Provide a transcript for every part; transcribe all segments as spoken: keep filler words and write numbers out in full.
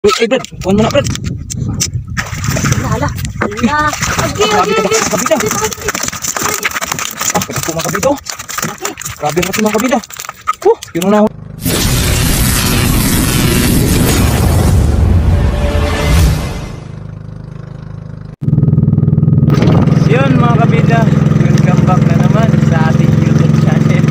Eh, Brad, kuhan mo na, Brad. Ala, ala. Agi, Grabe agi, ka agi. mga kabida. Ah, pagkat po mga kabida. Grabe na kasi mga kabida. Huh, yun na ako. Yun mga kabida, welcome back na naman sa ating YouTube channel.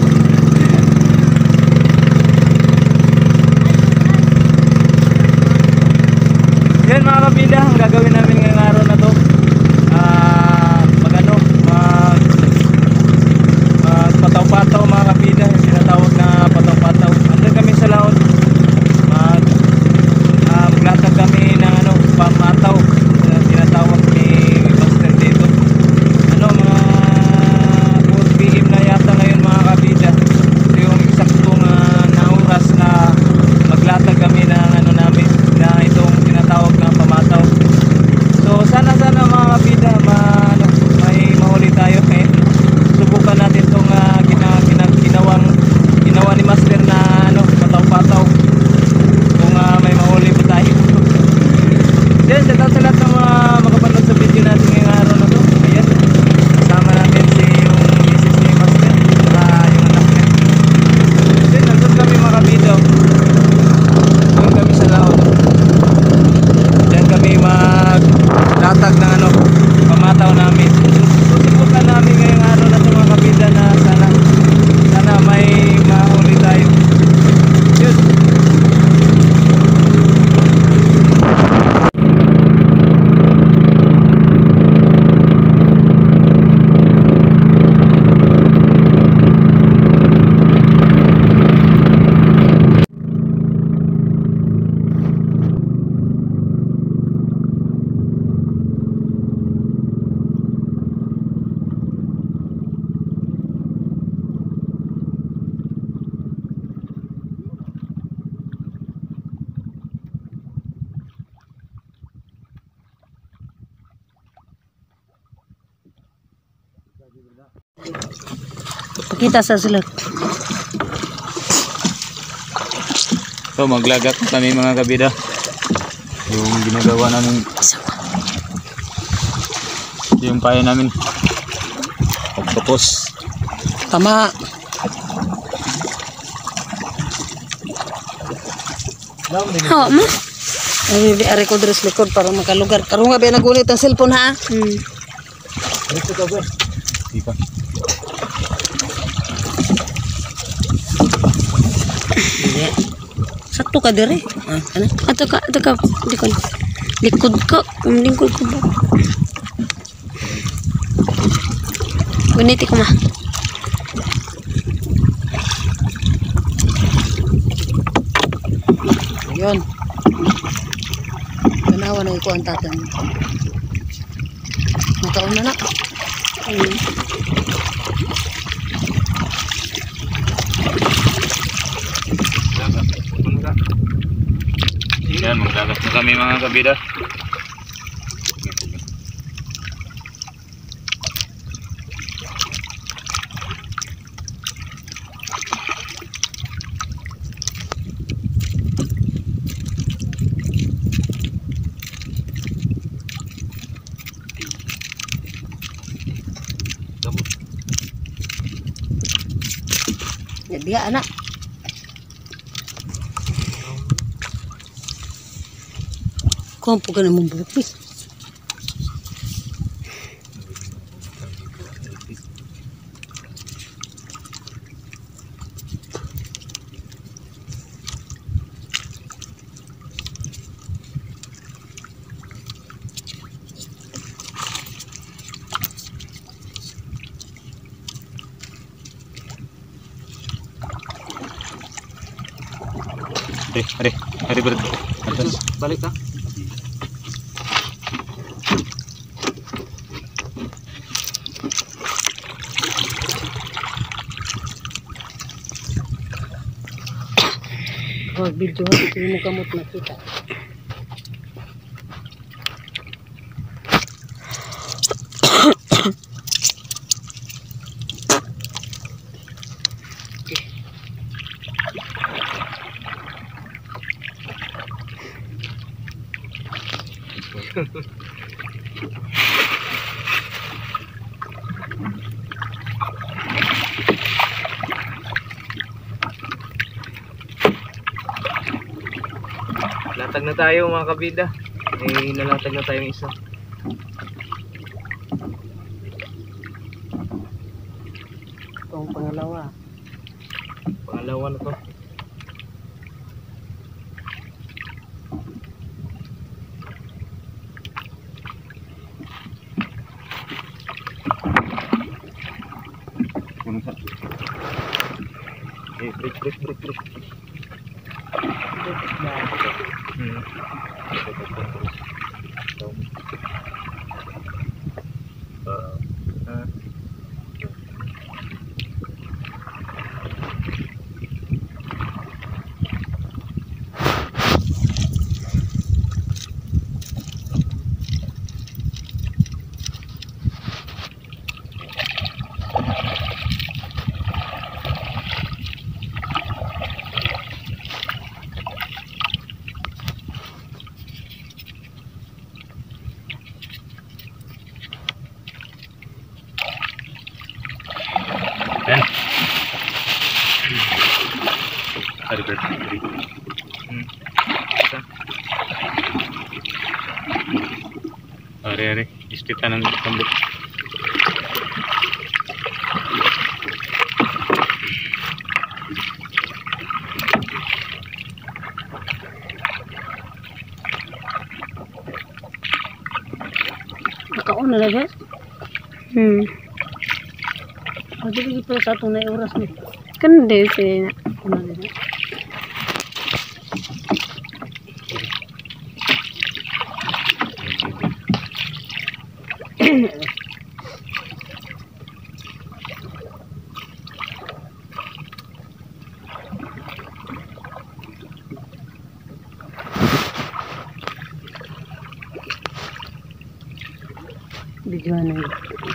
Yan mga kabida, ang gagawin namin ngayong araw na to, uh, mag ano, mag, mag pataw-pataw mga kabida, yung sinatawag na pataw-pataw. Andun kami sa laon, mag, uh, maglatag kami ng ano, pamataw, uh, tinatawag ni Master dito. Ano, mga four P M na yata ngayon mga kabida. Ito yung eksaktong uh, na oras na maglatag kami ng ano namin, na itong tinatawag na pamataw. So sana sana mga kabida, ma, ano, may mahuli tayo. Eh, subukan natin itong uh, gina, gina, ginawang ginawa ni Master na ano, pataw-pataw, kung uh, may mahuli po tayo. Yan, shout out sa lahat ng mga makapanood sa video natin ngayong araw na to. Ayan, kasama natin si yung misis ni Master, saka yung anak niya. Then nandun kami mga kabida, doon kami sa laon. Diyan kami maglatag ng ano, pamataw namin. Susubukan namin ngayong araw na ito mga kabida, na sana sana may mahuli tayo. Yun. Pakita sa sila. So maglagat kami mga kabida. Yung ginagawa namin, yung payo namin, pagtapos. Tama. Hawa mo. Ay, di ari ko dress likod para makalugar. Karon nga ba nagunit ang cellphone ha? Hmm. Dito ka ba? Di pa. Sakto ka dire. Ah, ano? Ato ka, ato ka. Di ko. Likod ka. Lingkod ko ba? Guniti ko ma. Ayun. Ganawa na iko ang tatan. Mataon na na. Ayun. Yan, maglagat na kami mga kabida. Dia anak. Kung po ka naman bukis. Hari, hari, hari ber. Atas, balik ka. Wag video ito mo kamot nakita. Latag na tayo mga kabida. Eh, nalatag na tayong isa. Itong pangalawa. Pangalawa na to. Puno sa. Eh, break, break, break, break. Hmm. Uh, uh. Yan. Ari ber. Ari. Hmm. Isa. Ari ari. Ispita ng kambot. Nakaon na lang, hmm. O, di pa sa itong na oras ni. Kan di sila na. Ano nila? Bidyoan na yun.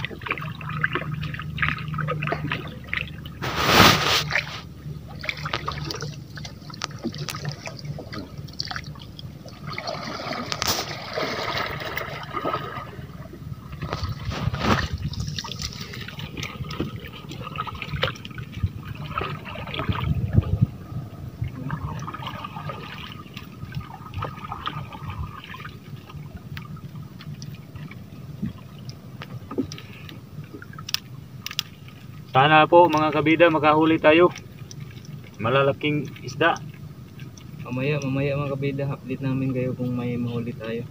Sana po mga kabida makahuli tayo. Malalaking isda. Mamaya, mamaya mga kabida, update namin kayo kung may mahuli tayo.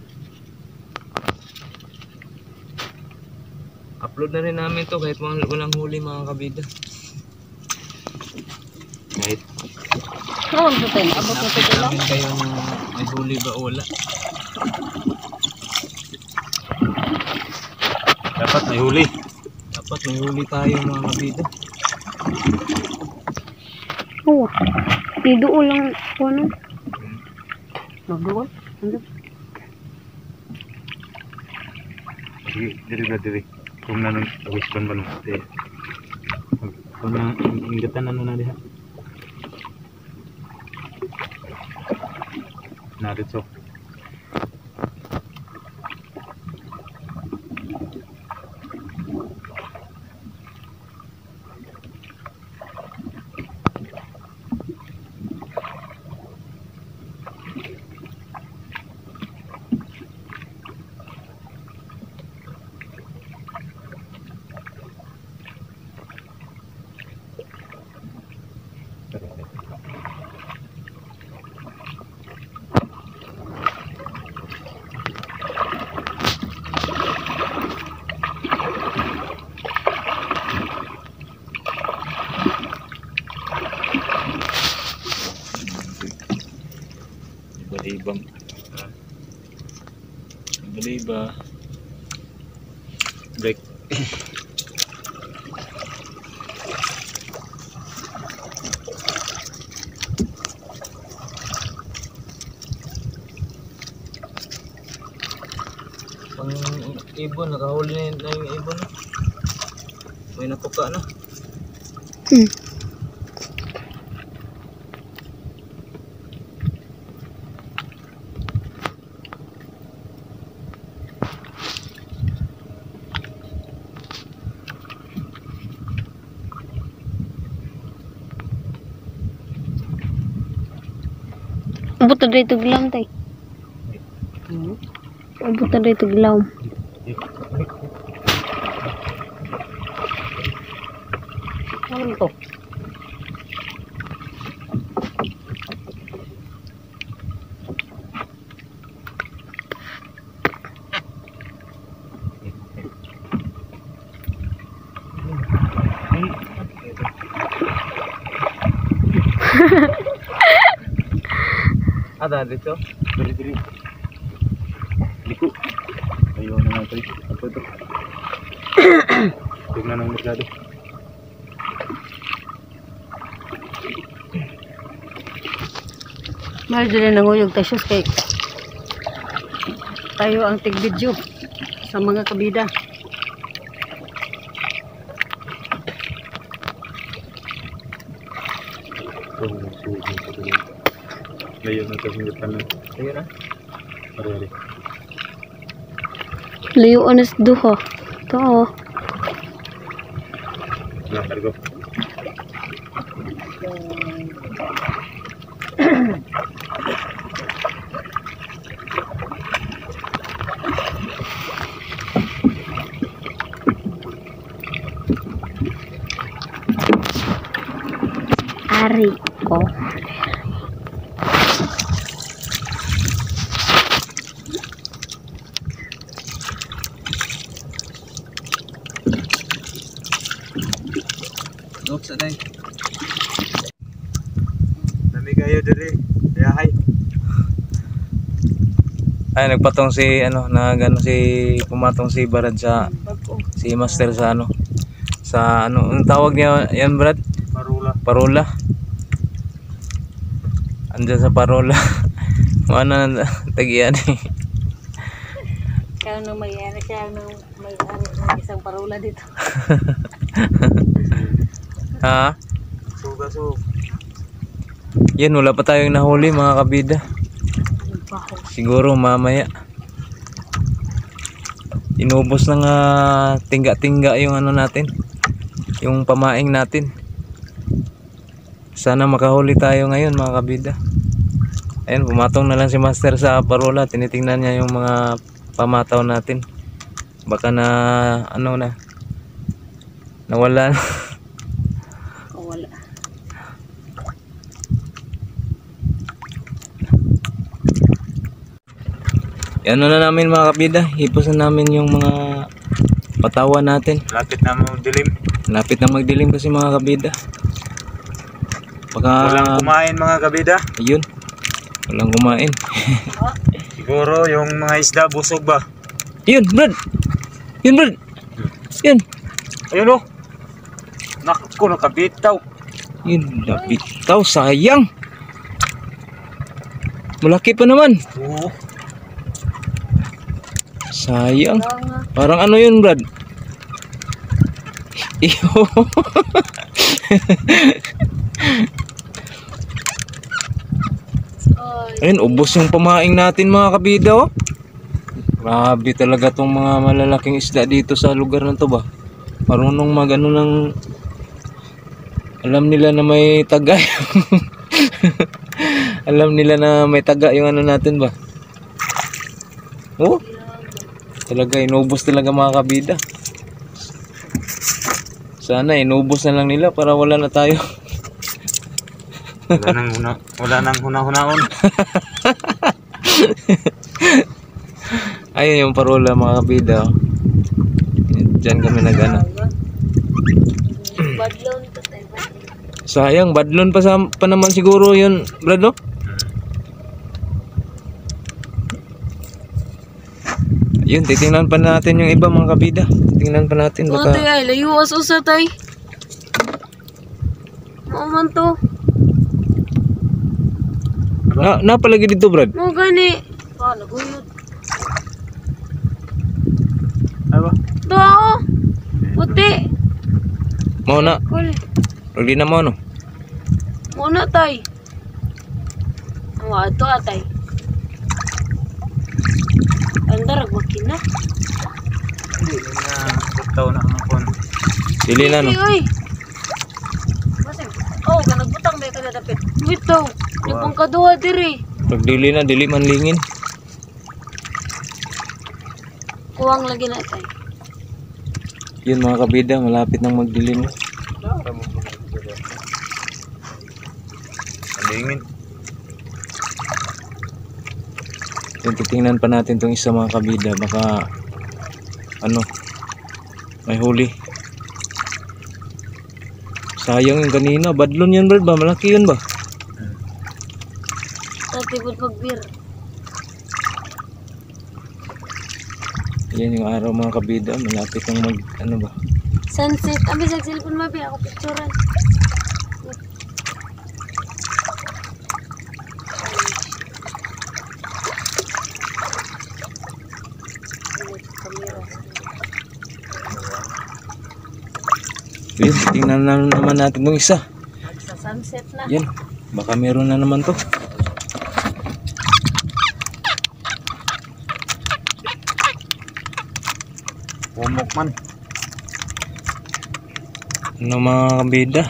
Upload na rin namin to kahit walang, walang huli mga kabida. Kahit Naon po tayo. Abot na update tayo lang. namin kayo na may huli ba o wala. Dapat may huli. Dapat may huli tayo mga kabida. Oo. Iduol lang po ano. Magduol. Ano? Sige, diri ba diri. Kung nanong awispan ba nung ate. Kung na ingatan ano na diha. Narito. Balibang. Baliba. Break. Pang ibon, nakahuli na, na yung ibon. May natuka na. Hmm. Abot na dito gilam tay. Abot na dito gilam. Ano to? Ada dito. Diri diri. Liku. Ayo na nga tayo. Apa ito? Tignan ng merkado. Mahal dyan ang uyog tayo kay tayo ang tig-video sa mga kabida. Layo na ito singatan lang. Ayun na. Ari-ari. Layo anas duha. Ito. Nah, kargo. Ari ko. Dok sa day. Nami kayo diri. Ya hay. Ay nagpatong si ano nag ano si pumatong si Brad sa si Master sa ano sa ano ang tawag niya yan Brad? Marula. Parola. Andiyan sa parola. Mana tagian eh. Kaya nung may-ari siya nung may-ari ng isang parola dito. Ha? Suga so. Yan wala pa tayong nahuli mga kabida. Siguro mamaya. Inubos ng uh, tingga-tingga yung ano natin. Yung pamaing natin. Sana makahuli tayo ngayon mga kabida. Ayun, pumatong na lang si Master sa parola. Tinitingnan niya yung mga pamataw natin. Baka na ano na nawala na. O wala. Yan na namin mga kabida. Hipos na namin yung mga patawan natin. Lapit na mo dilim. Lapit na magdilim kasi mga kabida. Baka Walang kumain mga kabida. ayun. Walang kumain. Siguro yung mga isda busog ba? Yun, Brad. Yun, Brad. Yun. Ayun oh. Naku, nakabitaw. Yun, napitaw. Sayang. Malaki pa naman. Oo. Sayang. Parang ano yun, Brad? Iyo. Ayun, ubos yung pamaing natin mga kabida oh. Grabe talaga tong mga malalaking isda dito sa lugar na to ba. Marunong mag ano ng alam nila na may taga. Alam nila na may taga yung ano natin ba. Oh. Talaga inubos talaga mga kabida. Sana inubos na lang nila para wala na tayo. Wala nang huna, wala nang huna-hunaon. Ayun yung parola mga kabida. Diyan kami nag-ano. Badlon to tayo. Sayang, badlon pa, sa, pa naman siguro yun, Brad, no? Yun, titingnan pa natin yung iba mga kabida. Tingnan pa natin Baka... baka... ay, layo aso sa tay. Oo man to. Na, napalagi dito, Brad. Mo gani. Ah, naguyod. Ay ba? Ito ako. Puti. Mau na. Cool. Hindi na mo, no? Muna tay. Ang ato atay. Andar magkina. Hindi na butaw na ang kon. Dili na, no? Oy. Masig. Oh, ganagbutang may kada dapit. Wait daw. Yung pangkaduha diri. Pag dili na, dili man lingin. Kuwang lagi na tayo. Yun mga kabida, malapit nang magdilim. Alingin. Yung titingnan pa natin tong isa mga kabida, baka ano, may huli. Sayang yung kanina, badlon yan Brad ba? Malaki yun ba? Dati po mag-beer. Yan yung araw mga kabida, malapit nang mag ano ba? Sunset. Abi sa cellphone mabi ako picturean. Yun, tingnan na naman natin tong isa. Sa sunset na. Yan, baka meron na naman to. Pumok man. Ano mga kabida?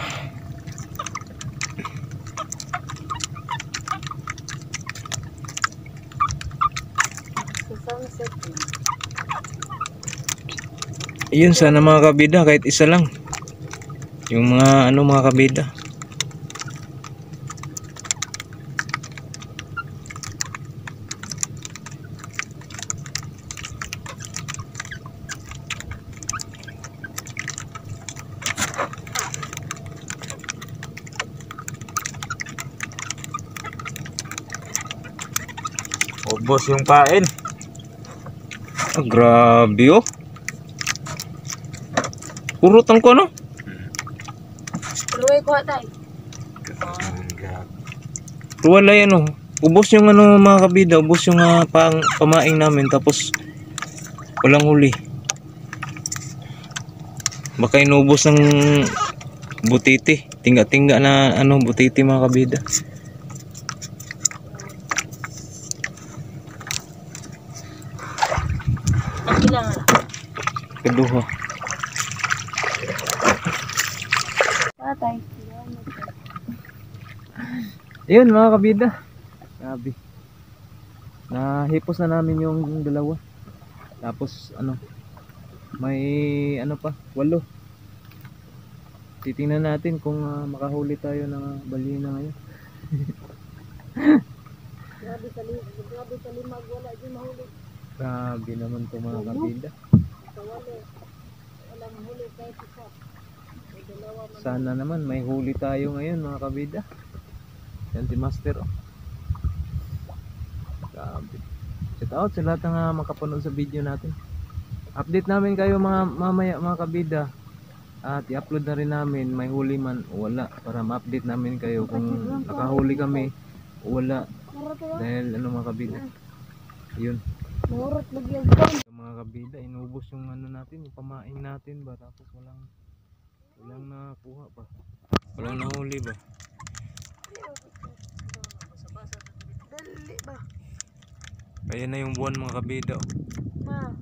Sa sunset. Ayun, sana mga kabida, kahit isa lang. Yung mga ano mga kabida. Ubos yung pain. Oh, grabe oh. Urutan ko no? Ruwe ko tayo. Wala yan oh. Ubos yung ano mga kabida, ubos yung uh, pang, pamaing namin tapos walang huli. Baka inubos ng butiti. Tingga-tingga na ano butiti mga kabida. Ang ilang na. Keduha. Patay. Ayun mga kabida. Grabe. Nahipos na namin yung dalawa. Tapos ano, may ano pa, walo. Titingnan natin kung uh, makahuli tayo ng balina ngayon. Grabe sa limag, grabe sa limag, wala dyan mahuli. Grabe naman to mga kabida. Sa wala, walang huli kahit isa. May dalawa man. Sana naman may huli tayo ngayon mga kabida. Yan si Master oh. Grabe. Shout out sa lahat ng uh, makapanood sa video natin. Update namin kayo mga mamaya mga kabida. At i-upload na rin namin may huli man o wala para ma-update namin kayo kung nakahuli kami o wala. Dahil ano mga kabida. Yun. Murot lagi ang Mga kabida, inubos yung ano natin, yung pamain natin ba tapos walang walang nakuha pa. Walang nahuli ba? dali ba? Ayan na yung buwan mga kabida. Oh. Ma.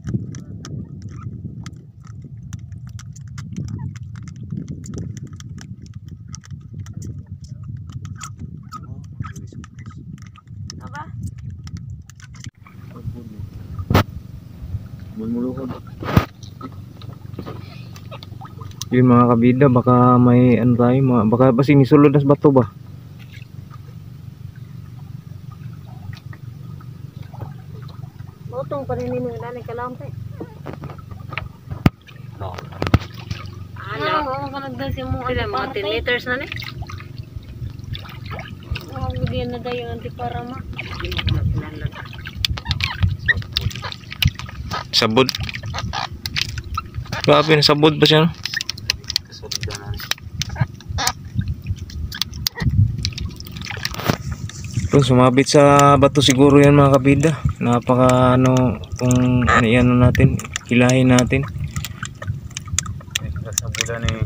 Apa? Mulmuluhod. Yun mga kabida, baka may ano tayo, mga, baka kasi nisulod na sa bato ba? Botong pa rin nino nanay kalampe. No. Ano? Ano ka nagdasi mo? Sila mga ten liters na ni? Mga bigyan na dayo ang tiparama. Sabod. Grabe na sabod ba siya? No? Kasabdanan. Kung sumabit sa bato siguro yan mga kabida. Napaka ano kung ano yan natin, hilahin natin. Kasabudan eh.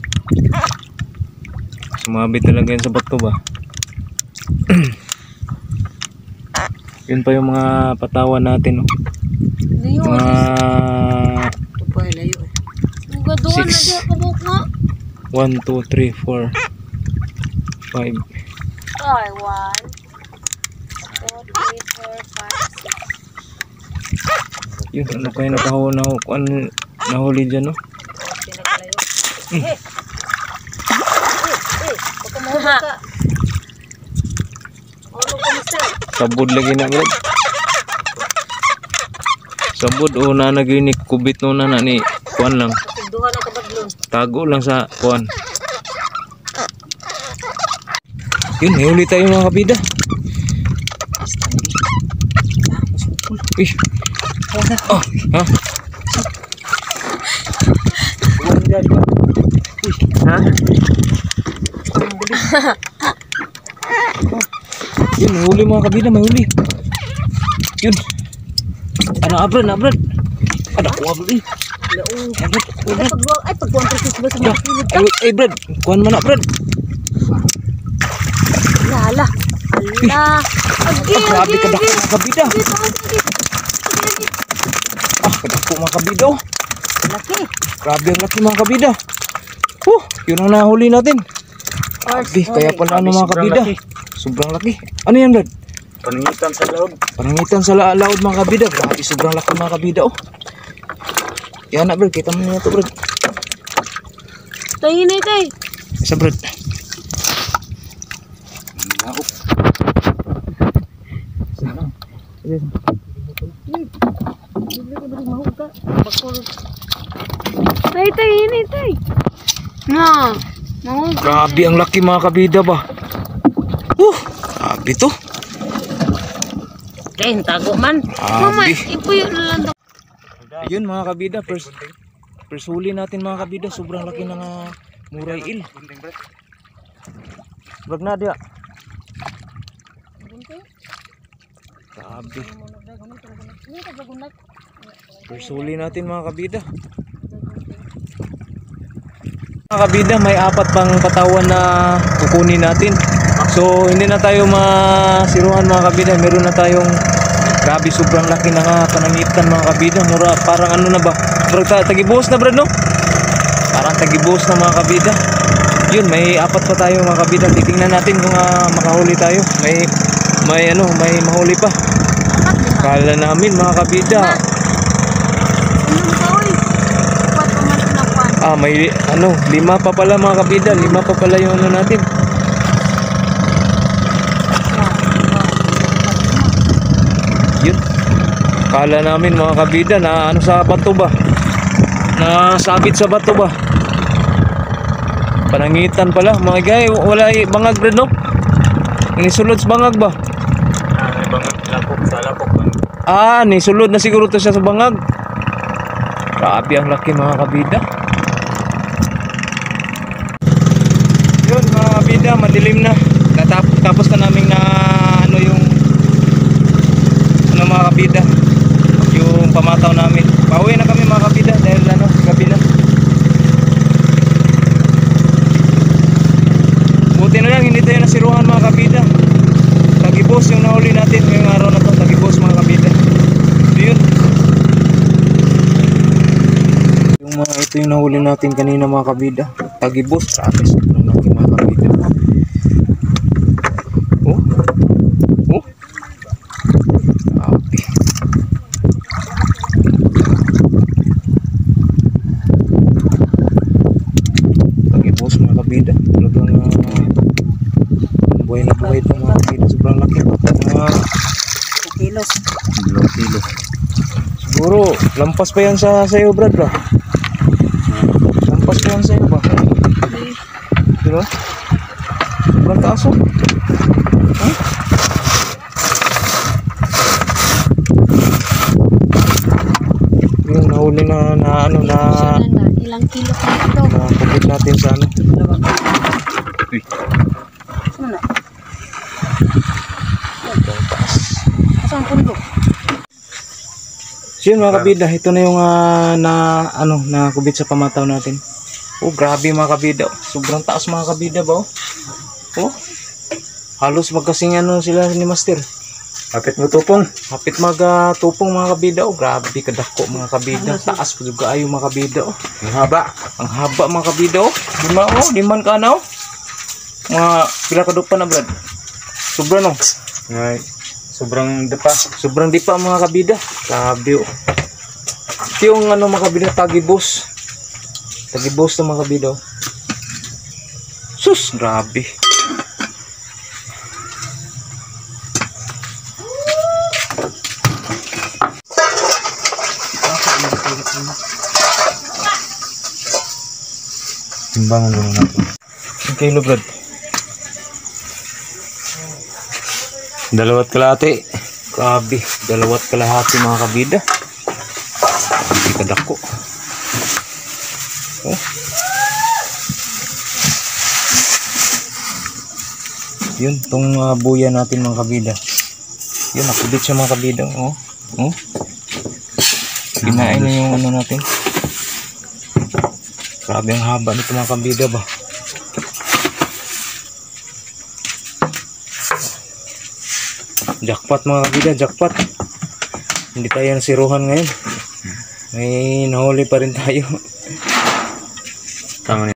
Sumabit talaga yan sa bato ba? Yun pa yung mga patawan natin no? Layo. Mga Ito pa layo eh. Gaduhan na Six. siya kabuk nga. one, two, three, four, five. Ay, one. Yun, ano kayo nakahu na ano, nahuli dyan, no? Eh, eh, pagkamuha ka. Ano ka, mister? Sabod lagi na, Brad. Sabod o na naginik kubit no na na ni kuan lang. Duha na kabadlon. Tago lang sa kuan. Yun, huli tayo mga kabida. Ih. Oh, ha? Ha? Yun, may huli mga kabida, may huli. Yun. Ano, abrad, abrad. Ada ko abrad eh. Laong. Abrad, Ay, abrad. pagbuwag, ay, pagbuwag presis ba sa mga kilid ka? Ay, ay, brad. Kuhan man na, brad. Lala. Ala. Agi, Ah, grabe agi, ka agi. mga kabida. Agi, agi, agi. Agi, Ah, kadako mga kabida. Oh. agi. Laki. Grabe ang laki mga kabida. Huh, yun ang nahuli natin. Grabe, kaya pala ano mga kabida. Sobrang laki. Ano yan, brad? Panangitan sa laod. Panangitan sa la laod mga kabida. Grabe, sobrang laki mga kabida. Oh. Yan na, brad. Kita mo na ito, brad. Tayo na ito. Isa, brad. Naop. Tay, tay, ini, tay. Na, mahug. Grabe ang laki mga kabida ba. Huh, grabe to. Kaya, tago man. Mama, Grabe. ipuyo na lang daw. Ayun mga kabida, first, first huli natin mga kabida. Sobrang laki ng uh, muray il. Brag na dia. Grabe. First huli natin mga kabida. Mga kabida, may apat pang patawan na kukunin natin. So hindi na tayo masiruhan mga kabida. Meron na tayong grabe, sobrang laki na nga panangitan mga kabida. Mura, parang ano na ba? Parang tagibos na, brad, no? Parang tagibos na mga kabida. Yun, may apat pa tayo mga kabida. Titingnan natin kung uh, makahuli tayo. May may ano, may mahuli pa. Kala namin mga kabida. Ah, may ano, lima pa pala mga kabida. Lima pa pala yung ano natin. Yun. Kala namin mga kabida na ano sa bato ba? Na sabit sa bato ba? Panangitan pala mga guy. Wala bangag, brad, no? Nisulod sa bangag ba? Ah, may bangag lapok sa lapok. Ah, nisulod na siguro to siya sa bangag. Grabe ang laki mga kabida. Yun mga kabida, madilim na. Natapos tapos na namin na ano yung ano mga kabida, yung pamataw namin. Pauwi na kami mga kabida dahil ano, gabi na. Buti na lang hindi tayo nasiruhan mga kabida. Tagibos yung nahuli natin ngayong araw na to. Tagibos mga kabida. So yun, yung mga ito yung nahuli natin kanina mga kabida. Tagibos, grabe, sobrang laki mga kabida. Oh, oh, grabe. Tagibos mga kabida. Talagang uh, buhay na buhay ito mga kabida. Sobrang laki. Mga Kilos. dalawang kilo. Siguro, lampas pa yan sa sayo, brad, ba? Lampas pa yan sa'yo ba? Diba? Sobrang taas, oh. Ha? Yung nahuli na, na ano, na Ilang kilo ka ito? na kubit natin sa ano. Uy, Ano na? sobrang taas. Asang pundo? So yun mga kabida, ito na yung ah, na ano na kubit sa pamataw natin. Oh, grabe mga kabida. Sobrang taas mga kabida ba, oh. Oh. Halos magkasing ano sila ni Master. Kapit mo tupong. Hapit magatupong mga kabida, oh. Grabe kadako mga kabida. Taas po juga ayo mga kabida, oh. Ang haba. Ang haba mga kabida, oh. Lima, oh, liman ka na, oh. Mga pila kadupa na, brad. Sobra, no. Ngay, sobrang depa. Sobrang di pa mga kabida. Grabe, oh. yung ano mga kabida, tagibos. Tagibos na mga kabida. Sus, grabe. Timbang mo natin. Okay, lo brad. Dalawat kalahati. Grabe, dalawat kalahati mga kabida. Hindi kadako. Oh. Yun, tong uh, buya natin mga kabida. Yun, nakubit siya mga kabida. Oh. Oh. Kinain niya yung ano natin. Grabe ang haba nito mga kabida ba. Jackpot mga kabida, jackpot. Hindi tayo nasiruhan ngayon. May nahuli pa rin tayo. Tama